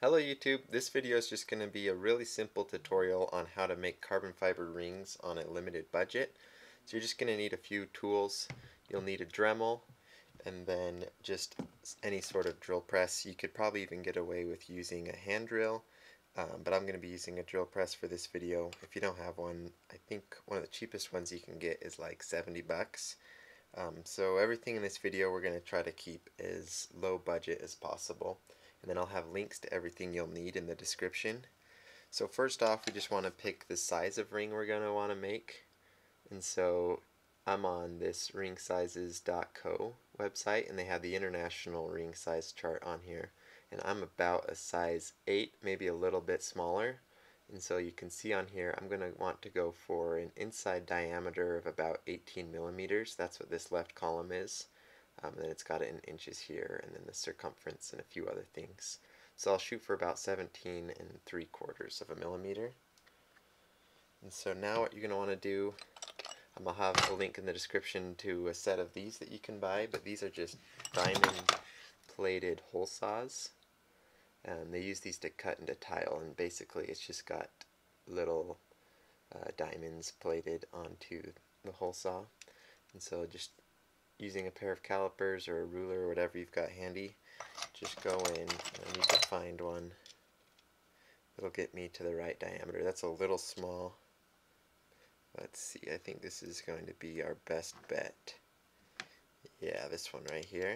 Hello YouTube, this video is just going to be a really simple tutorial on how to make carbon fiber rings on a limited budget. So you're just going to need a few tools. You'll need a Dremel and then just any sort of drill press. You could probably even get away with using a hand drill, but I'm going to be using a drill press for this video. If you don't have one, I think one of the cheapest ones you can get is like 70 bucks. So everything in this video we're going to try to keep as low budget as possible. And then I'll have links to everything you'll need in the description. So first off, we just want to pick the size of ring we're going to want to make. And so I'm on this ringsizes.co website, and they have the international ring size chart on here. And I'm about a size 8, maybe a little bit smaller. And so you can see on here, I'm going to want to go for an inside diameter of about 18 millimeters. That's what this left column is. And then it's got it in inches here, and then the circumference and a few other things. So I'll shoot for about 17 3/4 of a millimeter. And so now what you're going to want to do, I'll have a link in the description to a set of these that you can buy, but these are just diamond plated hole saws. They use these to cut into tile, and basically it's just got little diamonds plated onto the hole saw. And so just using a pair of calipers or a ruler or whatever you've got handy, just go in. I need to find one that'll get me to the right diameter. That's a little small. Let's see, I think this is going to be our best bet. Yeah, this one right here.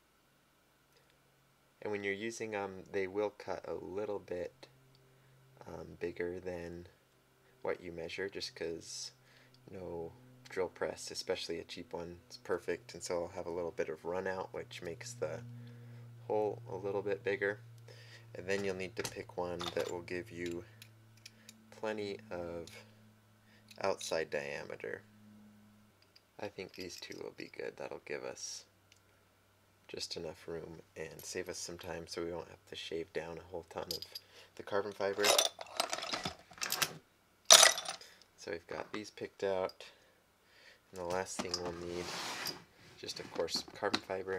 And when you're using them, they will cut a little bit bigger than what you measure, just because no drill press, especially a cheap one, is perfect, and so I'll have a little bit of run out, which makes the hole a little bit bigger. And then you'll need to pick one that will give you plenty of outside diameter. I think these two will be good. That'll give us just enough room and save us some time so we won't have to shave down a whole ton of the carbon fiber. So we've got these picked out. And the last thing we'll need, just of course, carbon fiber.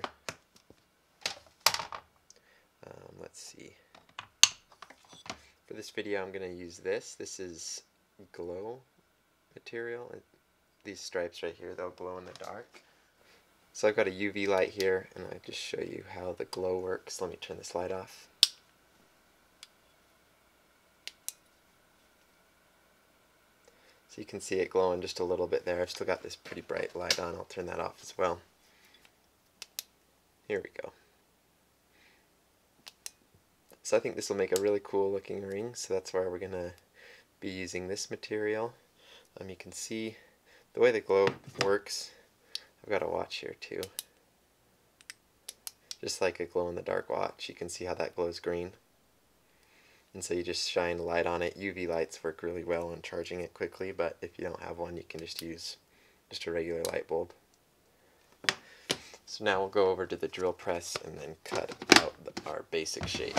Let's see. For this video I'm going to use this. This is glow material. These stripes right here, they'll glow in the dark. So I've got a UV light here, and I'll just show you how the glow works. Let me turn this light off. So you can see it glowing just a little bit there. I've still got this pretty bright light on. I'll turn that off as well. Here we go. So I think this will make a really cool looking ring, so that's why we're going to be using this material. You can see the way the glow works. I've got a watch here too. Just like a glow-in-the-dark watch, you can see how that glows green. And so you just shine light on it. UV lights work really well on charging it quickly, but if you don't have one, you can just use just a regular light bulb. So now we'll go over to the drill press and then cut out our basic shape.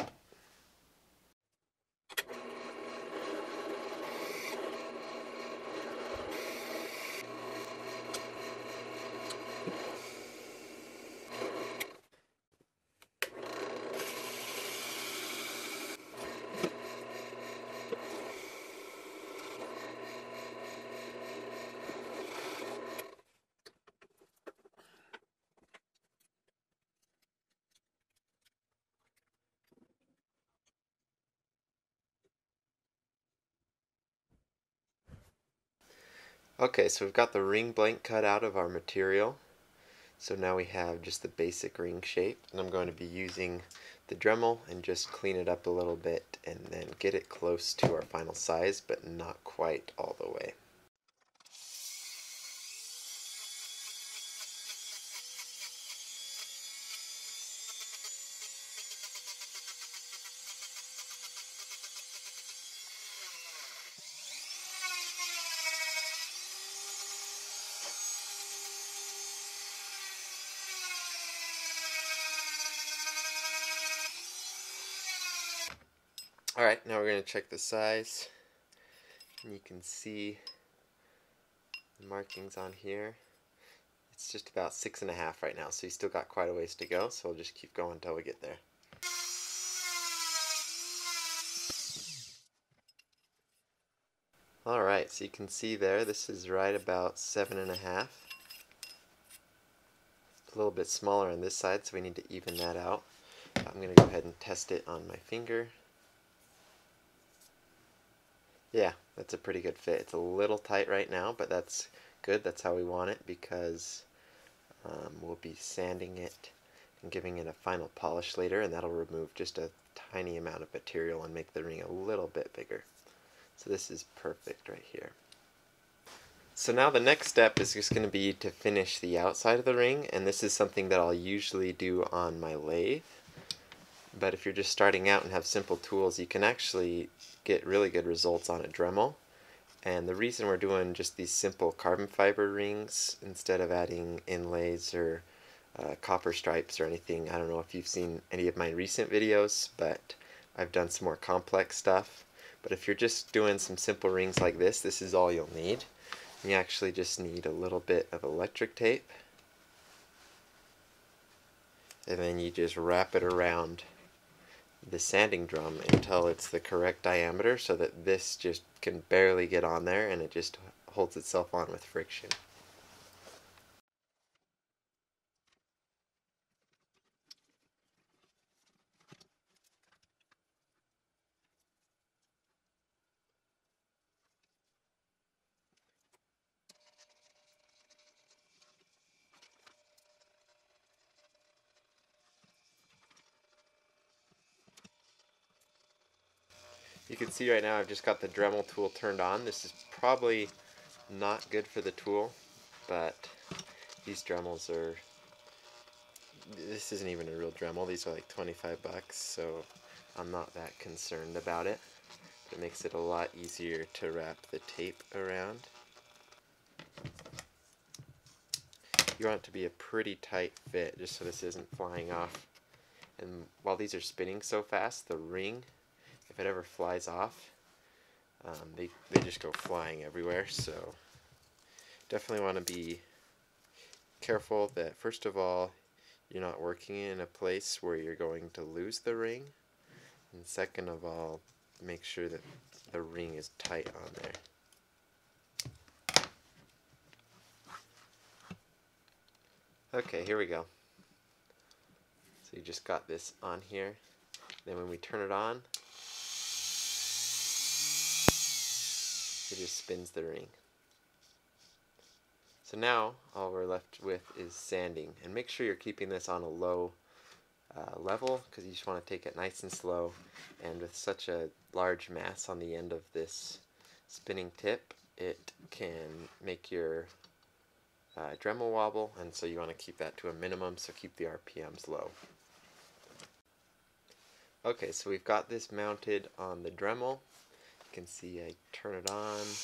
Okay, so we've got the ring blank cut out of our material. So now we have just the basic ring shape, and I'm going to be using the Dremel and just clean it up a little bit and then get it close to our final size, but not quite all the way. Alright, now we're going to check the size, and you can see the markings on here. It's just about 6.5 right now, so you still got quite a ways to go, so we'll just keep going until we get there. Alright, so you can see there, this is right about 7.5. A little bit smaller on this side, so we need to even that out. I'm going to go ahead and test it on my finger. Yeah, that's a pretty good fit. It's a little tight right now, but that's good. That's how we want it because we'll be sanding it and giving it a final polish later, and that'll remove just a tiny amount of material and make the ring a little bit bigger. So this is perfect right here. So now the next step is just going to be to finish the outside of the ring, and this is something that I'll usually do on my lathe. But if you're just starting out and have simple tools, you can actually get really good results on a Dremel. And the reason we're doing just these simple carbon fiber rings instead of adding inlays or copper stripes or anything, I don't know if you've seen any of my recent videos, but I've done some more complex stuff. But if you're just doing some simple rings like this, this is all you'll need. You actually just need a little bit of electric tape, and then you just wrap it around the sanding drum until it's the correct diameter so that this just can barely get on there and it just holds itself on with friction. You can see right now I've just got the Dremel tool turned on. This is probably not good for the tool, but these Dremels are, this isn't even a real Dremel, these are like 25 bucks, so I'm not that concerned about it. It makes it a lot easier to wrap the tape around. You want it to be a pretty tight fit just so this isn't flying off. And while these are spinning so fast, the ring, if it ever flies off, they just go flying everywhere. So definitely want to be careful that first of all you're not working in a place where you're going to lose the ring, and second of all make sure that the ring is tight on there. Okay, here we go. So you just got this on here. Then when we turn it on, it just spins the ring. So now all we're left with is sanding, and make sure you're keeping this on a low level because you just want to take it nice and slow, and with such a large mass on the end of this spinning tip it can make your Dremel wobble, and so you want to keep that to a minimum, so keep the RPMs low. Okay, so we've got this mounted on the Dremel. You can see I turn it on, it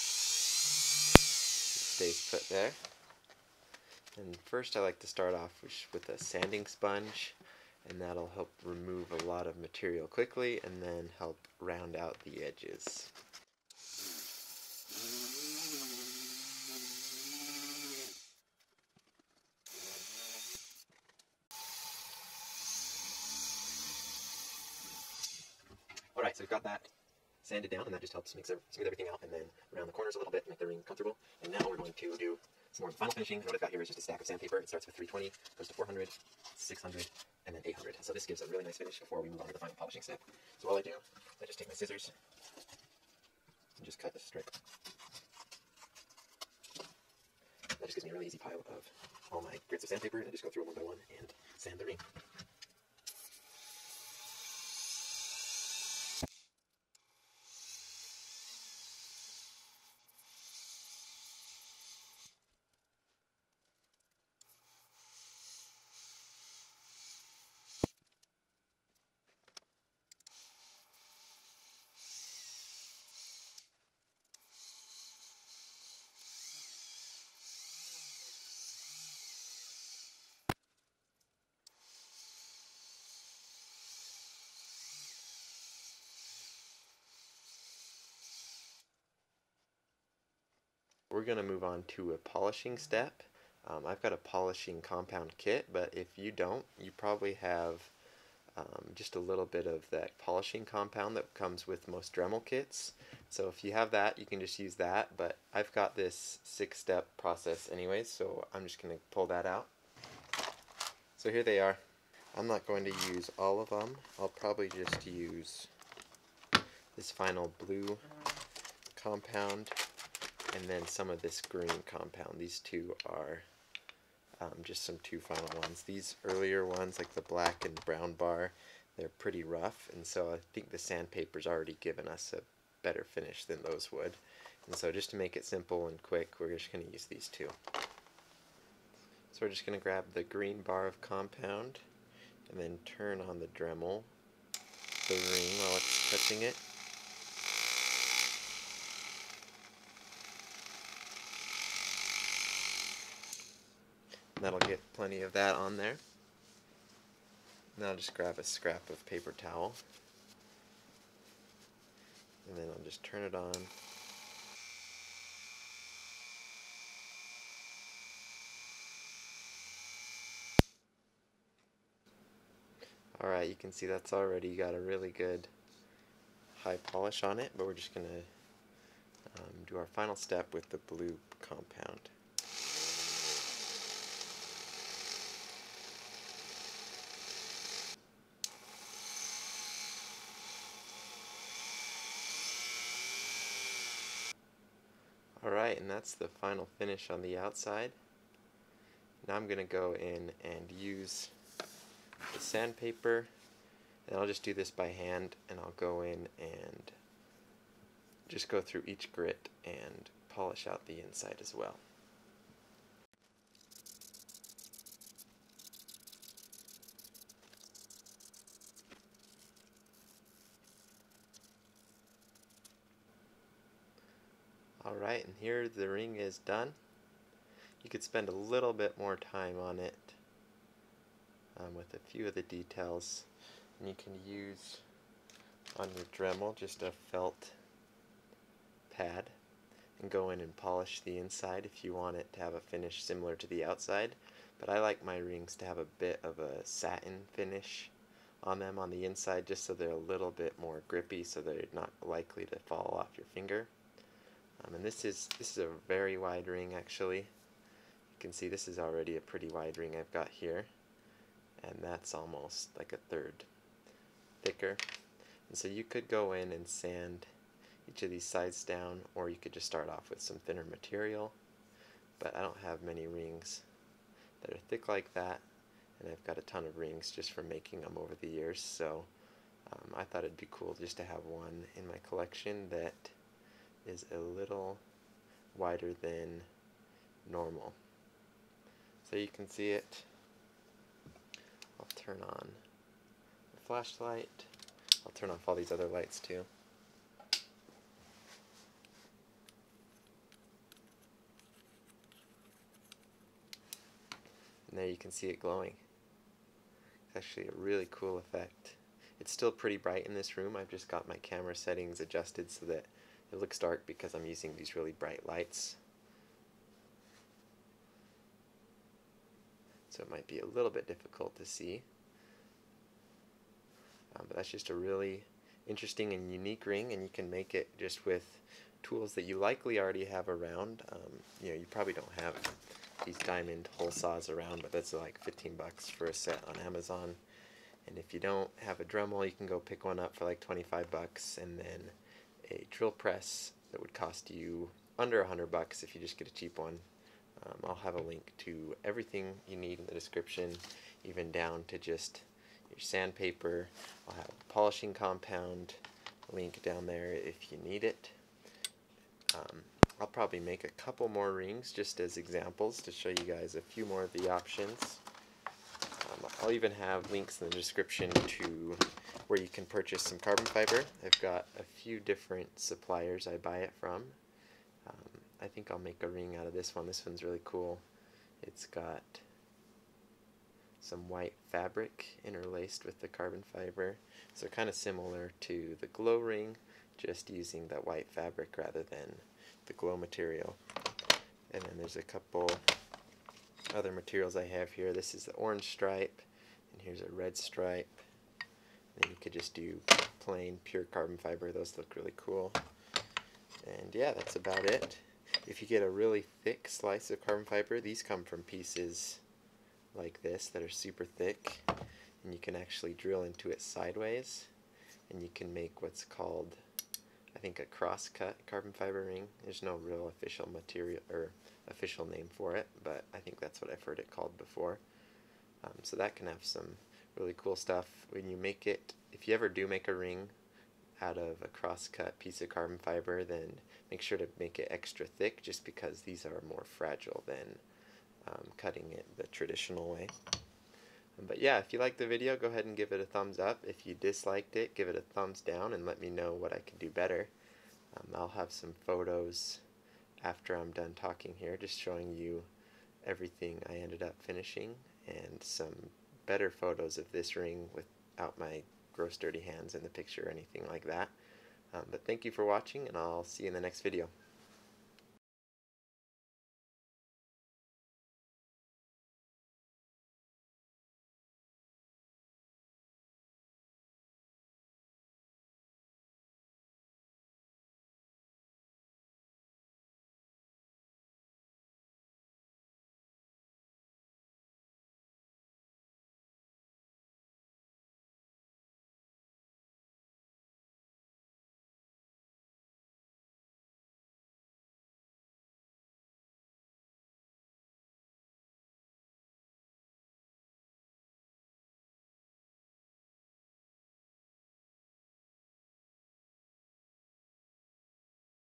stays put there. And first I like to start off with a sanding sponge, and that'll help remove a lot of material quickly and then help round out the edges. Alright, so we've got that sanded down, and that just helps smooth everything out, and then around the corners a little bit, make the ring comfortable. And now we're going to do some more final finishing. And what I've got here is just a stack of sandpaper. It starts with 320, goes to 400, 600, and then 800. So this gives a really nice finish before we move on to the final polishing step. So all I do, I just take my scissors and just cut the strip. That just gives me a really easy pile of all my grits of sandpaper, and I just go through them one by one and sand the ring. We're going to move on to a polishing step. I've got a polishing compound kit, but if you don't, you probably have just a little bit of that polishing compound that comes with most Dremel kits. So if you have that, you can just use that, but I've got this 6-step process anyways, so I'm just going to pull that out. So here they are. I'm not going to use all of them. I'll probably just use this final blue compound and then some of this green compound. These two are just some two final ones. These earlier ones, like the black and brown bar, they're pretty rough, and so I think the sandpaper's already given us a better finish than those would. And so just to make it simple and quick, we're just going to use these two. So we're just going to grab the green bar of compound and then turn on the Dremel, the ring while it's touching it. That'll get plenty of that on there. Now I'll just grab a scrap of paper towel, and then I'll just turn it on. Alright, you can see that's already got a really good high polish on it, but we're just going to do our final step with the blue compound. Alright, and that's the final finish on the outside. Now I'm going to go in and use the sandpaper, and I'll just do this by hand, and I'll go in and just go through each grit and polish out the inside as well. Alright, and here the ring is done. You could spend a little bit more time on it with a few of the details, and you can use on your Dremel just a felt pad and go in and polish the inside if you want it to have a finish similar to the outside. But I like my rings to have a bit of a satin finish on them on the inside, just so they're a little bit more grippy, so they're not likely to fall off your finger. And this is a very wide ring actually. You can see this is already a pretty wide ring I've got here, and that's almost like a third thicker. And so you could go in and sand each of these sides down, or you could just start off with some thinner material, but I don't have many rings that are thick like that, and I've got a ton of rings just from making them over the years, so I thought it'd be cool just to have one in my collection that is a little wider than normal. So you can see it. I'll turn on the flashlight. I'll turn off all these other lights too. And there you can see it glowing. It's actually a really cool effect. It's still pretty bright in this room. I've just got my camera settings adjusted so that it looks dark because I'm using these really bright lights. So it might be a little bit difficult to see. But that's just a really interesting and unique ring, and you can make it just with tools that you likely already have around. You probably don't have these diamond hole saws around, but that's like 15 bucks for a set on Amazon. And if you don't have a Dremel, you can go pick one up for like 25 bucks, and then a drill press that would cost you under 100 bucks if you just get a cheap one. I'll have a link to everything you need in the description, even down to just your sandpaper. I'll have a polishing compound link down there if you need it. I'll probably make a couple more rings just as examples to show you guys a few more of the options. I'll even have links in the description to where you can purchase some carbon fiber. I've got a few different suppliers I buy it from. I think I'll make a ring out of this one. This one's really cool. It's got some white fabric interlaced with the carbon fiber, so kind of similar to the glow ring, just using that white fabric rather than the glow material. And then there's a couple other materials I have here. This is the orange stripe, and here's a red stripe. Then you could just do plain pure carbon fiber. Those look really cool. And yeah, that's about it. If you get a really thick slice of carbon fiber, these come from pieces like this that are super thick, and you can actually drill into it sideways, and you can make what's called, I think, a cross-cut carbon fiber ring. There's no real official material or official name for it, but I think that's what I've heard it called before. So that can have some really cool stuff when you make it. If you ever do make a ring out of a cross-cut piece of carbon fiber, then make sure to make it extra thick, just because these are more fragile than cutting it the traditional way. But yeah, if you liked the video, go ahead and give it a thumbs up. If you disliked it, give it a thumbs down and let me know what I could do better. I'll have some photos after I'm done talking here, just showing you everything I ended up finishing, and some better photos of this ring without my gross dirty hands in the picture or anything like that. But thank you for watching, and I'll see you in the next video.